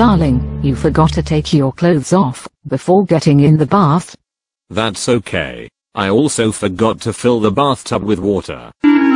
darling, you forgot to take your clothes off before getting in the bath. That's okay. I also forgot to fill the bathtub with water.